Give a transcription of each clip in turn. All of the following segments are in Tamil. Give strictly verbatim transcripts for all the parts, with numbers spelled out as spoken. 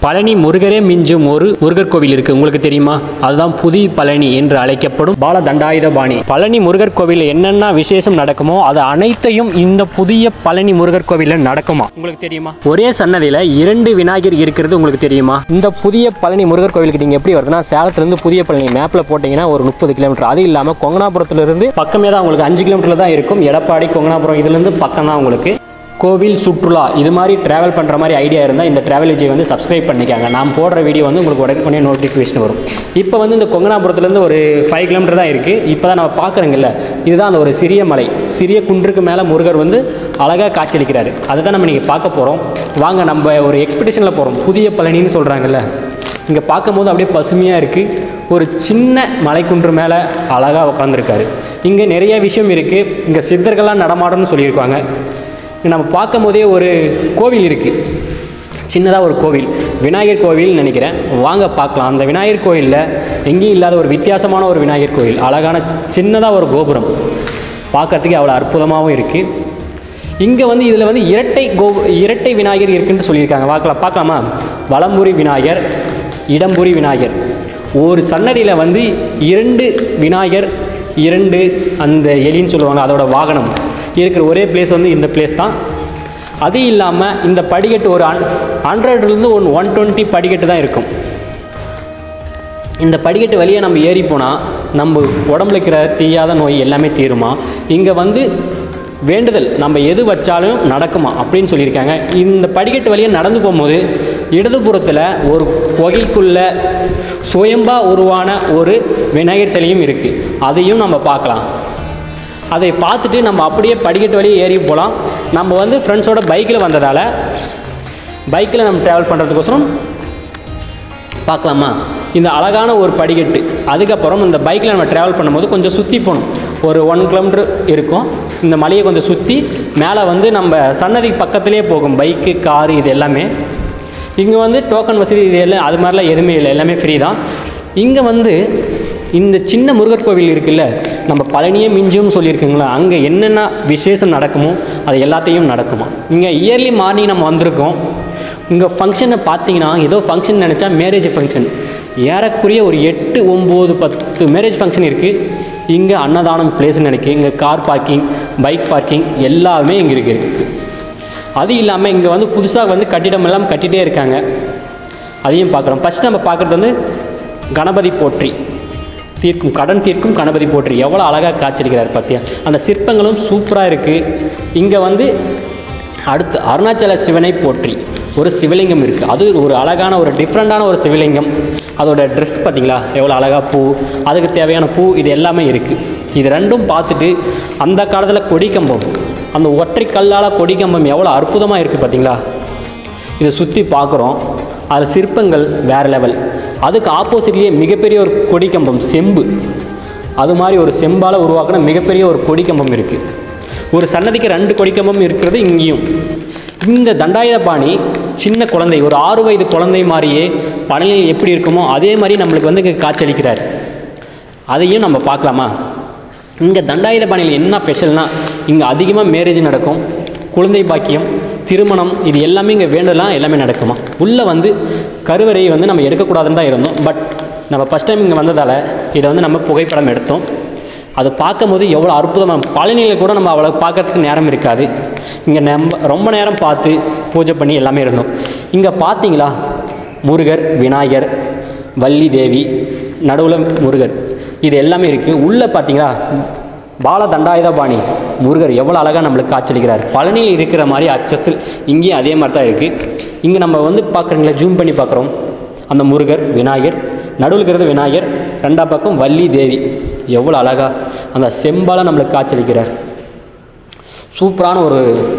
பழனி முருகரே மிஞ்சும் ஒரு முருகர் கோவில் இருக்கு, உங்களுக்கு தெரியுமா? அதுதான் புதிய பழனி என்று அழைக்கப்படும் பால தண்டாயுதபாணி. பழனி முருகர் கோவிலில் என்னென்ன விசேஷம் நடக்குமோ அது அனைத்தையும் இந்த புதிய பழனி முருகர் கோவிலில் நடக்குமா, உங்களுக்கு தெரியுமா? ஒரே சன்னதியில் இரண்டு விநாயகர் இருக்கிறது உங்களுக்கு தெரியுமா? இந்த புதிய பழனி முருகர் கோவிலுக்கு நீங்கள் எப்படி வருதுன்னா, சேலத்திலிருந்து புதிய பழனி மேப்பில் போட்டிங்கன்னா ஒரு முப்பது கிலோமீட்டர். அது இல்லாமல் கொங்கனாபுரத்துலேருந்து பக்கமே தான் உங்களுக்கு அஞ்சு கிலோமீட்டர் தான் இருக்கும். எடப்பாடி கொங்கனாபுரம் இதுலேருந்து பக்கம் தான் உங்களுக்கு. கோவில் சுற்றுலா இது மாதிரி ட்ராவல் பண்ணுற மாதிரி ஐடியா இருந்தால் இந்த ட்ராவல் ஏஜென்சி வந்து சப்ஸ்கிரைப் பண்ணிக்காங்க. நான் போடுற வீடியோ வந்து உங்களுக்கு உடனே நோட்டிஃபிகேஷன் வரும். இப்போ வந்து இந்த கொங்கனாபுரத்துலேருந்து ஒரு ஃபைவ் கிலோமீட்டர் தான் இருக்குது. இப்போ தான் நம்ம பார்க்குறோங்கல்ல, இதுதான் அந்த ஒரு சிறிய மலை, சிறிய குன்றுக்கு மேலே முருகர் வந்து அழகாக காட்சியளிக்கிறாரு. அதை தான் நம்ம நீங்கள் பார்க்க போகிறோம். வாங்க, நம்ம ஒரு எக்ஸ்பெடிஷனில் போகிறோம். புதிய பழனின்னு சொல்கிறாங்கல்ல, இங்கே பார்க்கும்போது அப்படியே பசுமையாக இருக்குது. ஒரு சின்ன மலைக்குன்று மேலே அழகாக உட்காந்துருக்காரு. இங்கே நிறைய விஷயம் இருக்குது. இங்கே சித்தர்கள்லாம் நடமாடணும்னு சொல்லியிருக்காங்க. நம்ம பார்க்கும் போதே ஒரு கோவில் இருக்குது, சின்னதாக ஒரு கோவில், விநாயகர் கோவில் நினைக்கிறேன். வாங்க பார்க்கலாம். அந்த விநாயகர் கோவிலில் எங்கேயும் இல்லாத ஒரு வித்தியாசமான ஒரு விநாயகர் கோவில், அழகான சின்னதாக ஒரு கோபுரம், பார்க்குறதுக்கு அவ்வளோ அற்புதமாகவும் இருக்குது. இங்கே வந்து இதில் வந்து இரட்டை கோ இரட்டை விநாயகர் இருக்குன்னு சொல்லியிருக்காங்க. பார்க்கலாம் பார்க்கலாமா? வலம்புரி விநாயகர், இடம்புரி விநாயகர். ஒரு சன்னதியில் வந்து இரண்டு விநாயகர், இரண்டு அந்த எலின்னு சொல்லுவாங்க, அதோட வாகனம் இருக்கிற ஒரே பிளேஸ் வந்து இந்த பிளேஸ் தான். அது இல்லாமல் இந்த படிக்கட்டு ஒரு ஹன் ஹண்ட்ரட்லேருந்து ஒன் ஒன் டுவெண்ட்டி படிக்கட்டு தான் இருக்கும். இந்த படிக்கட்டு வழியாக நம்ம ஏறி போனால் நம்ம உடம்புல இருக்கிற தீயாத நோய் எல்லாமே தீருமா. இங்கே வந்து வேண்டுதல் நம்ம எது வச்சாலும் நடக்குமா அப்படின்னு சொல்லியிருக்காங்க. இந்த படிக்கட்டு வழியாக நடந்து போகும்போது இடதுபுறத்தில் ஒரு புகைக்குள்ளே சுயம்பா உருவான ஒரு விநாயகர் சிலையும் இருக்குது. அதையும் நம்ம பார்க்கலாம். அதை பார்த்துட்டு நம்ம அப்படியே படிக்கட்டு வழியே ஏறி போகலாம். நம்ம வந்து ஃப்ரெண்ட்ஸோட பைக்கில் வந்ததால் பைக்கில் நம்ம ட்ராவல் பண்ணுறதுக்கோசரம் பார்க்கலாமா? இந்த அழகான ஒரு படிக்கட்டு. அதுக்கப்புறம் இந்த பைக்கில் நம்ம ட்ராவல் பண்ணும்போது கொஞ்சம் சுற்றி போகணும். ஒரு ஒன் கிலோமீட்டர் இருக்கும். இந்த மலையை கொஞ்சம் சுற்றி மேலே வந்து நம்ம சன்னதிக்கு பக்கத்துலேயே போகும் பைக்கு, காரு, இது எல்லாமே. இங்கே வந்து டோக்கன் வசதி இது எல்லாம் அது மாதிரிலாம் எதுவுமே இல்லை, எல்லாமே ஃப்ரீ தான். இங்கே வந்து இந்த சின்ன முருகர் கோவில் இருக்குல்ல, நம்ம பழனியே மிஞ்சும்னு சொல்லியிருக்குங்களா, அங்கே என்னென்ன விசேஷம் நடக்குமோ அது எல்லாத்தையும் நடக்குமா. இங்கே இயர்லி மார்னிங் நம்ம வந்திருக்கோம். இங்கே ஃபங்க்ஷனை பார்த்தீங்கன்னா ஏதோ ஃபங்க்ஷன் நினச்சா மேரேஜ் ஃபங்க்ஷன், ஏறக்குறைய ஒரு எட்டு ஒம்பது பத்து மேரேஜ் ஃபங்க்ஷன் இருக்குது. இங்கே அன்னதானம் பிளேஸ்ன்னு நினைக்கிறேன். இங்கே கார் பார்க்கிங், பைக் பார்க்கிங் எல்லாமே இங்கே இருக்குது. அது இல்லாமல் இங்கே வந்து புதுசாக வந்து கட்டிடம் எல்லாம் கட்டிகிட்டே இருக்காங்க, அதையும் பார்க்குறோம். ஃபஸ்ட்டு நம்ம பார்க்குறது வந்து கணபதி போற்றி, தீர்க்கும் கடன் தீர்க்கும் கணபதி போற்றி. எவ்வளோ அழகாக காட்சியளிக்கிறார் பார்த்தியா. அந்த சிற்பங்களும் சூப்பராக இருக்குது. இங்கே வந்து அடுத்து அருணாச்சல சிவனை போற்றி ஒரு சிவலிங்கம் இருக்குது. அது ஒரு அழகான ஒரு டிஃப்ரெண்ட்டான ஒரு சிவலிங்கம். அதோட ட்ரெஸ் பார்த்திங்களா எவ்வளோ அழகாக, பூ, அதுக்கு தேவையான பூ, இது எல்லாமே இருக்குது. இது ரெண்டும் பார்த்துட்டு அந்த காலத்தில் கொடிக்கம்பம், அந்த ஒற்றை கல்லால் கொடிக்கம்பம் எவ்வளோ அற்புதமாக இருக்குது பார்த்திங்களா. இதை சுற்றி பார்க்குறோம். அது சிற்பங்கள் வேறு லெவல். அதுக்கு ஆப்போசிட்லேயே மிகப்பெரிய ஒரு கொடிக்கம்பம், செம்பு, அது மாதிரி ஒரு செம்பால் உருவாக்கின மிகப்பெரிய ஒரு கொடிக்கம்பம் இருக்குது. ஒரு சன்னதிக்கு ரெண்டு கொடிக்கம்பம் இருக்கிறது இங்கேயும். இந்த தண்டாயுதபாணி சின்ன குழந்தை, ஒரு ஆறு வயது குழந்தை மாதிரியே பழனியில் எப்படி இருக்குமோ அதே மாதிரி நம்மளுக்கு வந்து இங்கே காட்சியளிக்கிறார். அதையும் நம்ம பார்க்கலாமா? இங்கே தண்டாயுதபாணியில் என்ன ஸ்பெஷல்னால், இங்கே அதிகமாக மேரேஜ் நடக்கும், குழந்தை பாக்கியம், திருமணம், இது எல்லாமே இங்கே வேண்டலாம், எல்லாமே நடக்குமா. உள்ளே வந்து கருவறையை வந்து நம்ம எடுக்கக்கூடாதுன்னு தான் இருந்தோம். பட் நம்ம ஃபஸ்ட் டைம் இங்கே வந்ததால் இதை வந்து நம்ம புகைப்படம் எடுத்தோம். அதை பார்க்கும் போது எவ்வளோ அற்புதமாக, பழனியில் கூட நம்ம அவ்வளோ பார்க்கறதுக்கு நேரம் இருக்காது. இங்கே நம்ம ரொம்ப நேரம் பார்த்து பூஜை பண்ணி எல்லாமே இருந்தோம். இங்கே பார்த்தீங்களா, முருகர், விநாயகர், வள்ளி தேவி, நடுவில் முருகர், இது எல்லாமே இருக்குது. உள்ளே பார்த்தீங்களா பால தண்டாயுதபாணி முருகர் எவ்வளோ அழகாக நம்மளுக்கு காட்சியளிக்கிறார். பழனியில் இருக்கிற மாதிரி அச்சஸில் இங்கேயும் அதே மாதிரி தான் இருக்குது. இங்கே நம்ம வந்து பார்க்குறீங்களா, ஜூம் பண்ணி பார்க்குறோம். அந்த முருகர், விநாயகர், நடுவில் இருக்கிறது விநாயகர், ரெண்டாம் பக்கம் வள்ளி தேவி, எவ்வளோ அழகாக அந்த செம்பால் நம்மளுக்கு காட்சியளிக்கிறார். சூப்பரான ஒரு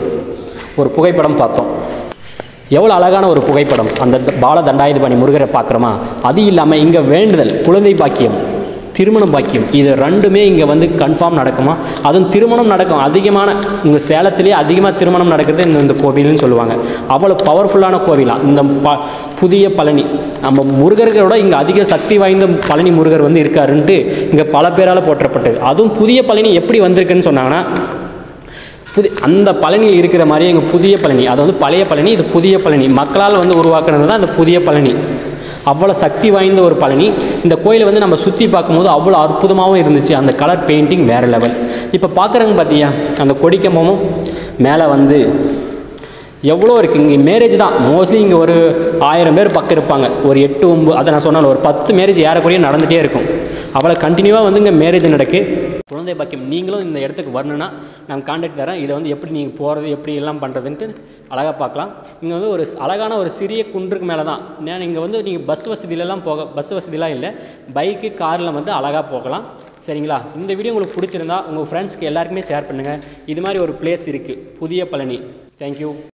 ஒரு புகைப்படம் பார்த்தோம். எவ்வளோ அழகான ஒரு புகைப்படம். அந்த பால தண்டாயுதபாணி முருகரை பார்க்குறோமா. அது இல்லாமல் இங்கே வேண்டுதல், குழந்தை பாக்கியம், திருமணம் பாக்கியம், இது ரெண்டுமே இங்கே வந்து கன்ஃபார்ம் நடக்குமா. அதுவும் திருமணம் நடக்கும். அதிகமான இங்கே சேலத்திலே அதிகமாக திருமணம் நடக்கிறது இந்த இந்த கோவில்னு சொல்லுவாங்க. அவ்வளோ பவர்ஃபுல்லான கோவிலாக இந்த ப புதிய பழனி. நம்ம முருகர்களோட இங்கே அதிக சக்தி வாய்ந்த பழனி முருகர் வந்து இருக்காருன்ட்டு இங்கே பல பேரால் போற்றப்பட்டது. அதுவும் புதிய பழனி எப்படி வந்திருக்குன்னு சொன்னாங்கன்னா, புதி அந்த பழனியில் இருக்கிற மாதிரியே எங்கள் புதிய பழனி, அது வந்து பழைய பழனி, இது புதிய பழனி, மக்களால் வந்து உருவாக்குனது தான் அந்த புதிய பழனி. அவ்வளோ சக்தி வாய்ந்த ஒரு பழனி. இந்த கோயிலை வந்து நம்ம சுற்றி பார்க்கும்போது அவ்வளோ அற்புதமாகவும் இருந்துச்சு. அந்த கலர் பெயிண்டிங் வேறு லெவல். இப்போ பார்க்குறவங்க பார்த்தியா அந்த கொடிக்கம்பமும் மேலே வந்து எவ்வளோ இருக்குது. இங்கே மேரேஜ் தான் மோஸ்ட்லி இங்கே ஒரு ஆயிரம் பேர் பக்கம் இருப்பாங்க. ஒரு எட்டு ஒம்பது அதை நான் சொன்னாலும் ஒரு பத்து மேரேஜ் ஏறக்குறைய நடந்துகிட்டே இருக்கும். அவ்வளோ கண்டினியூவாக வந்து இங்கே மேரேஜ் நடக்கு. குழந்தை பாக்கியம் நீங்களும் இந்த இடத்துக்கு வரணுன்னா நான் கான்டாக்ட் தரேன். இதை வந்து எப்படி நீங்கள் போகிறது எப்படி எல்லாம் பண்ணுறதுன்ட்டு அழகாக பார்க்கலாம். இங்கே வந்து ஒரு அழகான ஒரு சிறிய குன்றுக்கு மேலே தான். நான் இங்கே வந்து நீங்கள் பஸ் வசதியிலலாம் போக பஸ் வசதிலாம் இல்லை, பைக்கு காரில் வந்து அழகாக போகலாம். சரிங்களா? இந்த வீடியோ உங்களுக்கு பிடிச்சிருந்தா உங்கள் ஃப்ரெண்ட்ஸ்க்கு எல்லாருக்குமே ஷேர் பண்ணுங்கள். இது மாதிரி ஒரு பிளேஸ் இருக்குது புதிய பழனி. தேங்க்யூ.